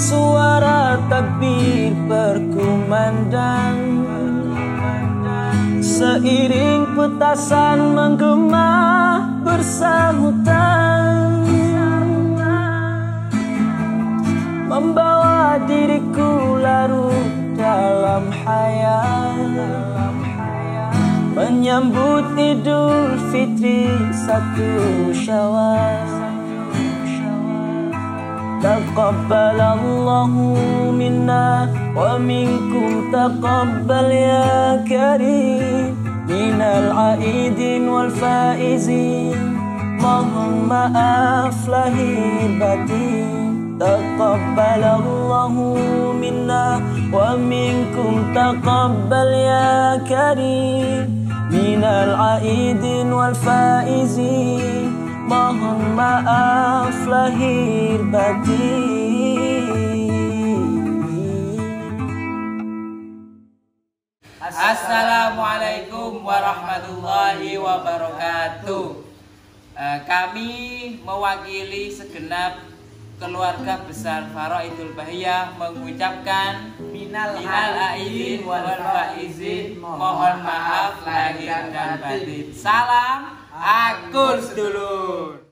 Suara takbir berkumandang, seiring petasan menggema bersahutan, membawa diriku larut dalam hayal, menyambut Idul Fitri 1 Syawal. Taqabbalallahu minna wa minkum taqabbal ya karim, minal aidin wal faizin, mohon maaf lahir batin. Taqabbalallahu minna wa minkum taqabbal ya karim, minal aidin wal faizin, mohon maaf lahir batin. Assalamualaikum warahmatullahi wabarakatuh. Kami mewakili segenap keluarga besar Faraidul Bahiyah mengucapkan minal aidin wal faizin, mohon maaf lahir dan batin. Salam Agus dulur.